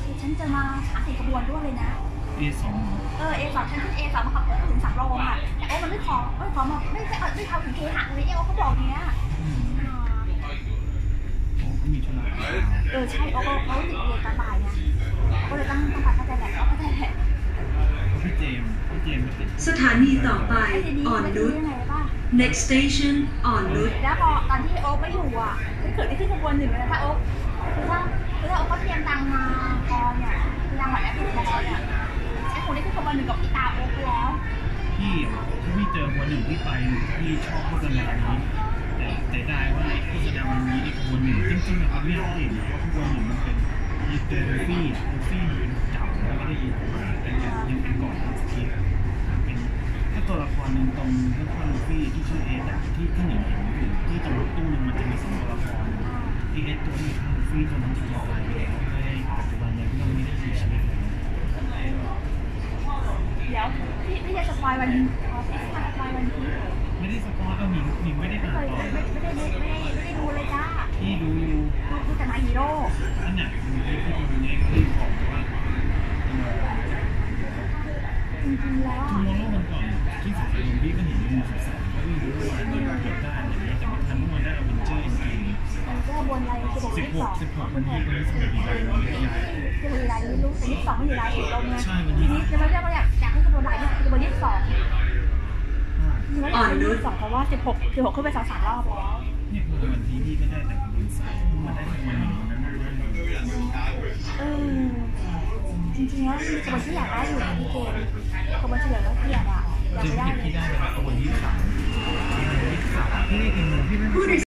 ฉันจะมา3-4ขบวนด้วยเลยนะ A2 A2 ฉันขึ้น A2 มาขับรถถึง3 โลอ่ะแต่โอ้มันไม่ขอมาไม่เข้าถึงเคหะเลยโอ้เขาบอกเนี้ยโอ้ก็มีธุระใช่โอ้เขาติดเรียนตอนบ่ายไงก็เลยต้องไปเข้าใจแหละเข้าใจแหละพี่เจมส์ติดสถานีต่อไปอ่อนนุช next station อ่อนนุชแล้วพอตอนที่โอ๊คไม่อยู่อ่ะเกิดได้ขึ้นขบวน1เลยนะถ้าโอ๊คคือถ้าโอ๊คเขาเตรียมตังมาพอเนี่ยตังหมายแอปพลิเคชันเนี่ยไอ้คนได้ขึ้นขบวน1กับพี่ตาโอ๊คไปแล้วพี่ถ้าพี่เจอขบวน1ที่ไปพี่ชอบโฆษณานี้แต่ได้ว่าโฆษณามันมีในขบวน1จริงๆนะครับพี่เขาเห็นว่าขบวน1มันเป็นยีเตอร์ฟี่มันเป็นเก่าแล้วไม่ได้ยีเป็นยังเป็นก่อนที่เป็นถ้าตัวละครหนึ่งตรงละครลูฟี่ที่ชื่อเอสที่หนิงเห็นอยู่ที่ตรงรถตู้นึงมันจะมี2 ตัวละครที่เอสตัวนี้ลูฟี่ตัวนั้นจะตายไปแล้วในปัจจุบันยังไม่ได้เสียชีวิตเลยเดี๋ยวพี่จะสปอยวันนี้สปอยวันนี้ไม่ได้สปอยหนิงไม่ได้อ่านต่อไม่ได้ดูเลยจ้าพี่ดูแต่มาฮีโร่อันไหนที่ดูเนี่ยคือบอกว่าจริงๆแล้วทุกวันก่อนที่สุดเลยพี่ก็เห็นในมือ12ก็วิ่งรู้ว่ามันเก็บได้อย่างเงี้ยแต่มันทันเมื่อวันได้เอาเป็นเจอร์จริงๆก็บนอะไร 16วันที่วันนี้16มีอะไรจะมีอะไรไม่รู้แต่22ไม่มีอะไรถูกลงไงใช่วันนี้ทีนี้จะมาเรียกว่าอยากให้กระบวนการเนี่ยกระบวน22อ่อนนุชเพราะว่า16ขึ้นไป2-3 รอบแล้วเนี่ยวันที่พี่ก็ได้แต่เป็นสายมาได้วันนึงนั้นจริงๆแล้วมีกระบวนที่อยากได้อยู่ในที่เกมกระบวนเฉลี่ยแล้วเกียรติอ่ะอยากได้ที่ได้เลยกระบวนที่3ที่ได้กินพี่ไม่